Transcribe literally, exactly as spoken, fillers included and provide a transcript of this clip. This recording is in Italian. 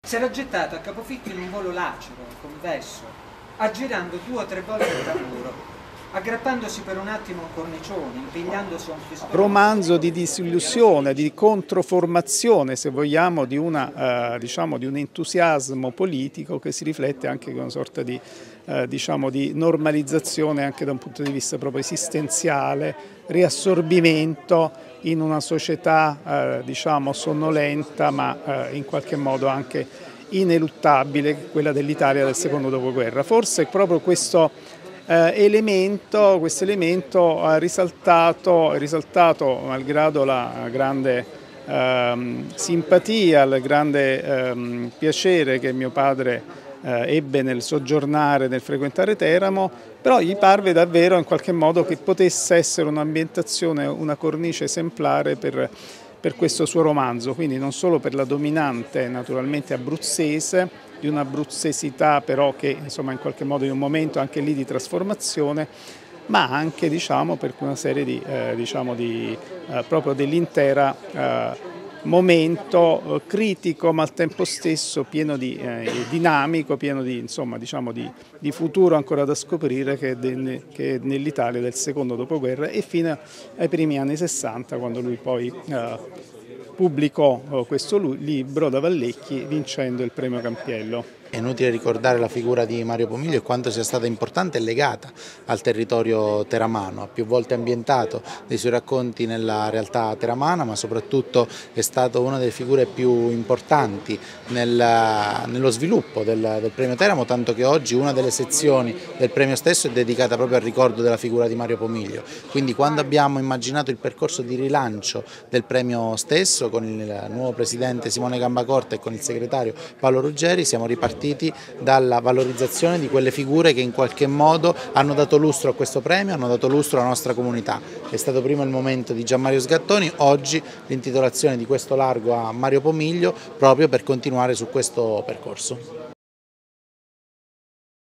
Si era gettato a capofitto in un volo lacero, convesso, aggirando due o tre volte il tamburo, aggrappandosi per un attimo a un cornicione, impigliandosi a un festone. Romanzo di disillusione, di controformazione, se vogliamo, di, una, eh, diciamo, di un entusiasmo politico che si riflette anche con una sorta di, eh, diciamo, di normalizzazione anche da un punto di vista proprio esistenziale, riassorbimento in una società eh, diciamo, sonnolenta ma eh, in qualche modo anche ineluttabile, quella dell'Italia del secondo dopoguerra. Forse proprio questo Eh, elemento, questo elemento ha risaltato, risaltato malgrado la grande ehm, simpatia, il grande ehm, piacere che mio padre eh, ebbe nel soggiornare, nel frequentare Teramo, però gli parve davvero in qualche modo che potesse essere un'ambientazione, una cornice esemplare per, per questo suo romanzo, quindi non solo per la dominante naturalmente abruzzese, di un'abruzzesità però che insomma in qualche modo in un momento anche lì di trasformazione, ma anche diciamo per una serie di, eh, diciamo di eh, proprio dell'intera eh, momento eh, critico ma al tempo stesso pieno di eh, dinamico, pieno di, insomma, diciamo di, di futuro ancora da scoprire che è nell'Italia del secondo dopoguerra e fino ai primi anni sessanta quando lui poi eh, pubblicò questo libro da Vallecchi vincendo il premio Campiello. È inutile ricordare la figura di Mario Pomiglio e quanto sia stata importante e legata al territorio teramano, ha più volte ambientato dei suoi racconti nella realtà teramana, ma soprattutto è stato una delle figure più importanti nel, nello sviluppo del, del premio Teramo, tanto che oggi una delle sezioni del premio stesso è dedicata proprio al ricordo della figura di Mario Pomiglio. Quindi quando abbiamo immaginato il percorso di rilancio del premio stesso con il nuovo presidente Simone Gambacorta e con il segretario Paolo Ruggeri siamo ripartiti dalla valorizzazione di quelle figure che in qualche modo hanno dato lustro a questo premio, hanno dato lustro alla nostra comunità. È stato prima il momento di Gianmario Sgattoni, oggi l'intitolazione di questo largo a Mario Pomiglio proprio per continuare su questo percorso.